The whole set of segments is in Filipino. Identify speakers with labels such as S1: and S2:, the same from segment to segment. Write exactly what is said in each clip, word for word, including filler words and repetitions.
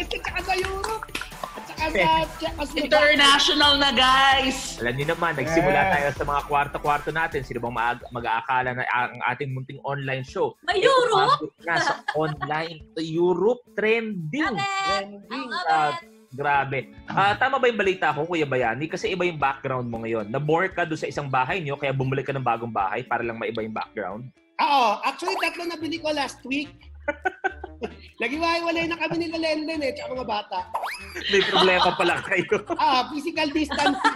S1: S at saka sa Europe. At saka sa... Tsaka sa
S2: international na, guys!
S3: Alam niyo naman, nagsimula tayo sa mga kwarto-kwarto natin. Sino bang mag- mag-aakala na ang ating munting online show?
S4: May Europe?
S3: Nga sa online. Europe trending. Trending. Uh, grabe. Uh, tama ba yung balita ko, Kuya Bayani? Kasi iba yung background mo ngayon. Na-bore ka doon sa isang bahay niyo, kaya bumalik ka ng bagong bahay para lang maiba yung background?
S1: Oo. Actually, tatlo na bili ko last week. Nag-iwalay na kami nila Lenden eh, tsaka mga bata.
S3: May problema pala kayo.
S1: Ah, physical distancing.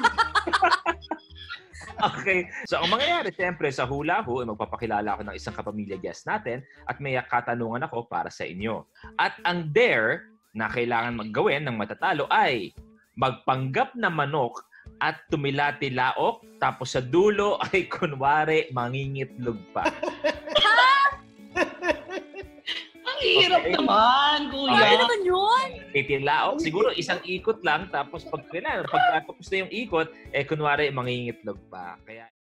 S3: Okay. So, ang mangyayari, siyempre, sa Hula Ho, magpapakilala ako ng isang kapamilya guest natin at may katanungan ako para sa inyo. At ang dare na kailangan maggawin ng matatalo ay magpanggap na manok at tumilati-laok, tapos sa dulo ay kunwari mangingitlog pa.
S2: Ang hirap
S3: Okay.
S2: naman, kuya.
S4: Ano naman yun?
S3: Titilaok, siguro isang ikot lang, tapos pag, pag tapos na yung ikot, eh kunwari mangingitlog pa. Kaya